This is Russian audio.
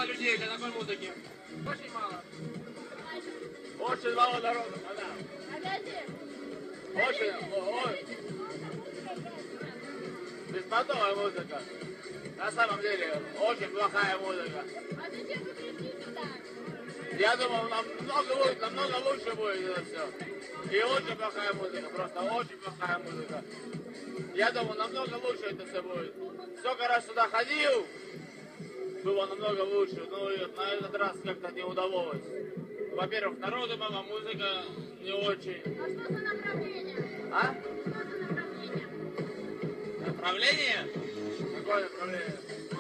мало людей для такой музыки. Очень мало. Очень мало народу, да. Очень. Беспонтовая музыка. На самом деле, очень плохая музыка. А зачем вы пришли сюда? Я думал, намного лучше будет это все. И очень плохая музыка, просто очень плохая музыка. Я думал, намного лучше это все будет. Сколько раз сюда ходил, было намного лучше, но на этот раз как-то не удалось. Во-первых, народу мало, музыка не очень. А что за направление? А? Что за направление? Направление? Какое направление?